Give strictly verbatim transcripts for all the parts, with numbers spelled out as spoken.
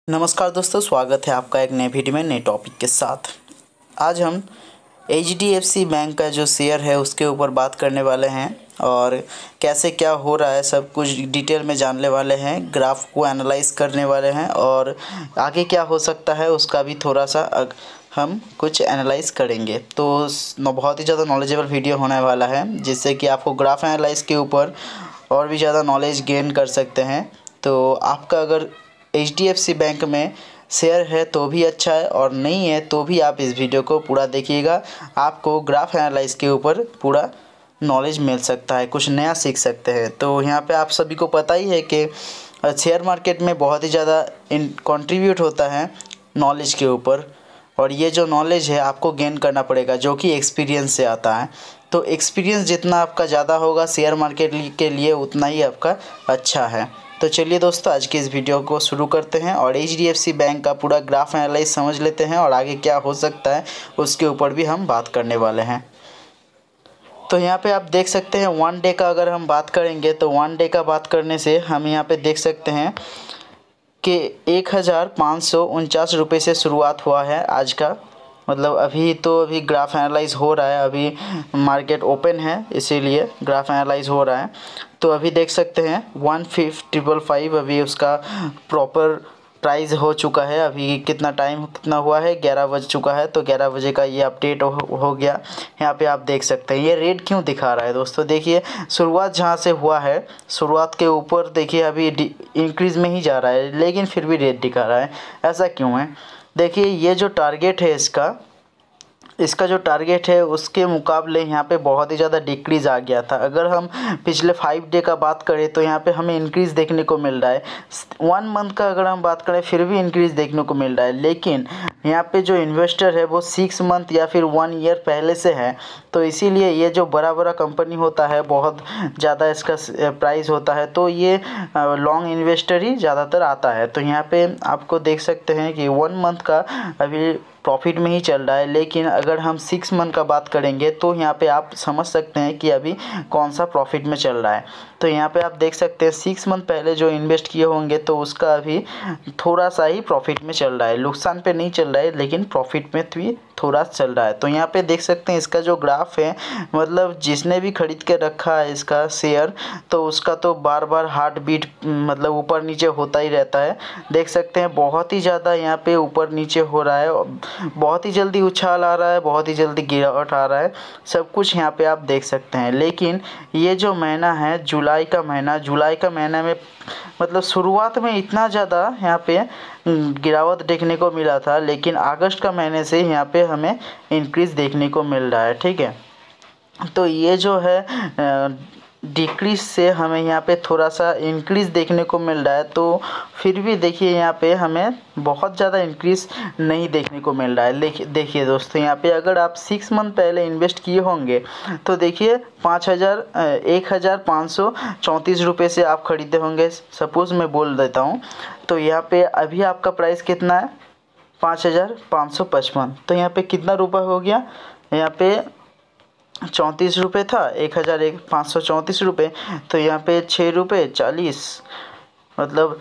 नमस्कार दोस्तों, स्वागत है आपका एक नए वीडियो में नए टॉपिक के साथ। आज हम H D F C bank का जो शेयर है उसके ऊपर बात करने वाले हैं और कैसे क्या हो रहा है सब कुछ डिटेल में जानने वाले हैं। ग्राफ को एनालाइज करने वाले हैं और आगे क्या हो सकता है उसका भी थोड़ा सा हम कुछ एनालाइज करेंगे। तो बहुत ही ज़्यादा नॉलेजेबल वीडियो होने वाला है जिससे कि आपको ग्राफ एनालाइज के ऊपर और भी ज़्यादा नॉलेज गेन कर सकते हैं। तो आपका अगर H D F C bank में शेयर है तो भी अच्छा है और नहीं है तो भी आप इस वीडियो को पूरा देखिएगा। आपको ग्राफ एनालाइज के ऊपर पूरा नॉलेज मिल सकता है, कुछ नया सीख सकते हैं। तो यहाँ पे आप सभी को पता ही है कि शेयर मार्केट में बहुत ही ज़्यादा इन कंट्रीब्यूट होता है नॉलेज के ऊपर, और ये जो नॉलेज है आपको गेन करना पड़ेगा जो कि एक्सपीरियंस से आता है। तो एक्सपीरियंस जितना आपका ज़्यादा होगा शेयर मार्केट के लिए उतना ही आपका अच्छा है। तो चलिए दोस्तों, आज की इस वीडियो को शुरू करते हैं और H D F C bank का पूरा ग्राफ एनालाइज समझ लेते हैं और आगे क्या हो सकता है उसके ऊपर भी हम बात करने वाले हैं। तो यहाँ पे आप देख सकते हैं वन डे का अगर हम बात करेंगे तो वन डे का बात करने से हम यहाँ पे देख सकते हैं कि एक हज़ार पाँच सौ उनचास रुपये से शुरुआत हुआ है आज का। मतलब अभी तो अभी ग्राफ एनालाइज हो रहा है, अभी मार्केट ओपन है इसीलिए ग्राफ एनालाइज हो रहा है। तो अभी देख सकते हैं वन फिफ्थ ट्रिपल फाइव अभी उसका प्रॉपर प्राइस हो चुका है। अभी कितना टाइम कितना हुआ है, ग्यारह बज चुका है। तो ग्यारह बजे का ये अपडेट हो, हो गया। यहाँ पे आप देख सकते हैं ये रेड क्यों दिखा रहा है दोस्तों। देखिए शुरुआत जहाँ से हुआ है, शुरुआत के ऊपर देखिए अभी इंक्रीज़ में ही जा रहा है लेकिन फिर भी रेड दिखा रहा है। ऐसा क्यों है? देखिए ये जो टारगेट है इसका इसका जो टारगेट है उसके मुकाबले यहाँ पे बहुत ही ज़्यादा डिक्रीज़ आ गया था। अगर हम पिछले फाइव डे का बात करें तो यहाँ पे हमें इंक्रीज़ देखने को मिल रहा है। वन मंथ का अगर हम बात करें फिर भी इंक्रीज़ देखने को मिल रहा है, लेकिन यहाँ पे जो इन्वेस्टर है वो सिक्स मंथ या फिर वन ईयर पहले से है। तो इसीलिए ये जो बड़ा बड़ा कंपनी होता है बहुत ज़्यादा इसका प्राइस होता है, तो ये लॉन्ग इन्वेस्टर ही ज़्यादातर आता है। तो यहाँ पे आपको देख सकते हैं कि वन मंथ का अभी प्रॉफिट में ही चल रहा है, लेकिन अगर हम सिक्स मंथ का बात करेंगे तो यहाँ पे आप समझ सकते हैं कि अभी कौन सा प्रॉफिट में चल रहा है। तो यहाँ पे आप देख सकते हैं सिक्स मंथ पहले जो इन्वेस्ट किए होंगे तो उसका अभी थोड़ा सा ही प्रॉफिट में चल रहा है, नुकसान पे नहीं चल रहा है लेकिन प्रॉफिट में भी थोड़ा चल रहा है। तो यहाँ पे देख सकते हैं इसका जो ग्राफ है, मतलब जिसने भी खरीद के रखा है इसका शेयर तो उसका तो बार बार हार्ट बीट मतलब ऊपर नीचे होता ही रहता है। देख सकते हैं बहुत ही ज़्यादा यहाँ पे ऊपर नीचे हो रहा है, बहुत ही जल्दी उछाल आ रहा है, बहुत ही जल्दी गिरावट आ रहा है, सब कुछ यहाँ पे आप देख सकते हैं। लेकिन ये जो महीना है जुलाई का महीना, जुलाई का महीना में मतलब शुरुआत में इतना ज़्यादा यहाँ पे गिरावट देखने को मिला था, लेकिन अगस्त का महीने से यहाँ पे हमें इंक्रीज़ देखने को मिल रहा है। ठीक है, तो ये जो है डिक्रीज से हमें यहाँ पे थोड़ा सा इंक्रीज़ देखने को मिल रहा है। तो फिर भी देखिए यहाँ पे हमें बहुत ज़्यादा इंक्रीज़ नहीं देखने को मिल रहा है। देखिए देखिए दोस्तों, यहाँ पे अगर आप सिक्स मंथ पहले इन्वेस्ट किए होंगे तो देखिए पाँच हज़ार एक हज़ार पाँच सौ चौंतीस रुपये से आप ख़रीदे होंगे, सपोज़ मैं बोल देता हूँ। तो यहाँ पे अभी आपका प्राइस कितना है, पाँच हज़ार पाँच सौ पचपन। तो यहाँ पे कितना रुपये हो गया, यहाँ पे चौंतीस रुपये था, एक हज़ार एक पाँच सौ चौंतीस रुपये। तो यहाँ पे छः रुपये चालीस, मतलब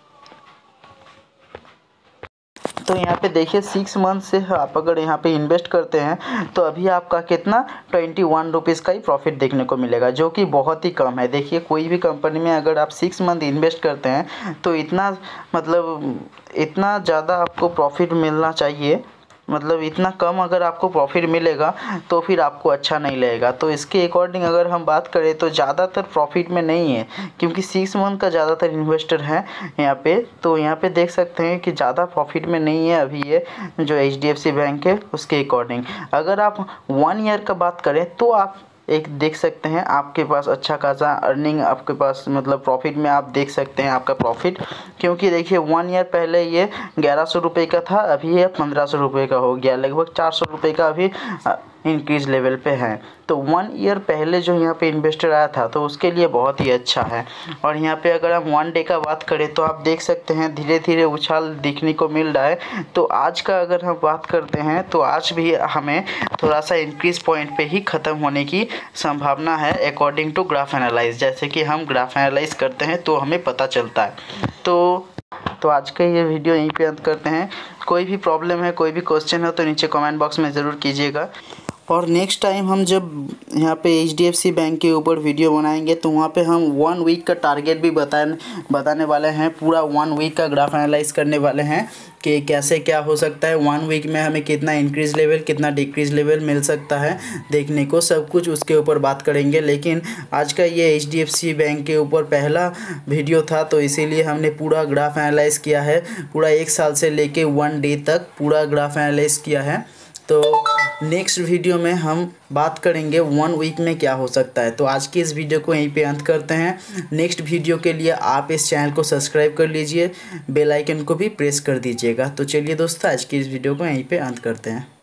तो यहाँ पे देखिए सिक्स मंथ से आप अगर यहाँ पे इन्वेस्ट करते हैं तो अभी आपका कितना ट्वेंटी वन रुपीज़ का ही प्रॉफिट देखने को मिलेगा, जो कि बहुत ही कम है। देखिए कोई भी कंपनी में अगर आप सिक्स मंथ इन्वेस्ट करते हैं तो इतना मतलब इतना ज़्यादा आपको प्रॉफिट मिलना चाहिए, मतलब इतना कम अगर आपको प्रॉफिट मिलेगा तो फिर आपको अच्छा नहीं लगेगा। तो इसके अकॉर्डिंग अगर हम बात करें तो ज़्यादातर प्रॉफिट में नहीं है, क्योंकि सिक्स मंथ का ज़्यादातर इन्वेस्टर है यहाँ पे। तो यहाँ पे देख सकते हैं कि ज़्यादा प्रॉफिट में नहीं है अभी ये जो H D F C bank है उसके अकॉर्डिंग। अगर आप वन ईयर का बात करें तो आप एक देख सकते हैं आपके पास अच्छा खासा अर्निंग आपके पास मतलब प्रॉफिट में आप देख सकते हैं आपका प्रॉफिट, क्योंकि देखिए वन ईयर पहले ये ग्यारह सौ रुपये का था, अभी ये पंद्रह सौ रुपये का हो गया, लगभग चार सौ रुपये का अभी इंक्रीज लेवल पे है। तो वन ईयर पहले जो यहाँ पे इन्वेस्टर आया था तो उसके लिए बहुत ही अच्छा है। और यहाँ पे अगर हम वन डे का बात करें तो आप देख सकते हैं धीरे धीरे उछाल दिखने को मिल रहा है। तो आज का अगर हम बात करते हैं तो आज भी हमें थोड़ा सा इंक्रीज पॉइंट पे ही ख़त्म होने की संभावना है अकॉर्डिंग टू ग्राफ एनालाइज। जैसे कि हम ग्राफ एनालाइज करते हैं तो हमें पता चलता है। तो तो आज का ये वीडियो यहीं पे अंत करते हैं। कोई भी प्रॉब्लम है, कोई भी क्वेश्चन हो तो नीचे कमेंट बॉक्स में ज़रूर कीजिएगा। और नेक्स्ट टाइम हम जब यहाँ पे H D F C bank के ऊपर वीडियो बनाएंगे तो वहाँ पे हम वन वीक का टारगेट भी बताने बताने वाले हैं। पूरा वन वीक का ग्राफ एनालाइज करने वाले हैं कि कैसे क्या हो सकता है, वन वीक में हमें कितना इंक्रीज लेवल कितना डिक्रीज लेवल मिल सकता है देखने को, सब कुछ उसके ऊपर बात करेंगे। लेकिन आज का ये H D F C bank के ऊपर पहला वीडियो था तो इसीलिए हमने पूरा ग्राफ एनालाइज किया है। पूरा एक साल से लेके वन डे तक पूरा ग्राफ एनालाइज किया है। तो नेक्स्ट वीडियो में हम बात करेंगे वन वीक में क्या हो सकता है। तो आज की इस वीडियो को यहीं पे अंत करते हैं। नेक्स्ट वीडियो के लिए आप इस चैनल को सब्सक्राइब कर लीजिए, बेल आइकन को भी प्रेस कर दीजिएगा। तो चलिए दोस्तों, आज की इस वीडियो को यहीं पे अंत करते हैं।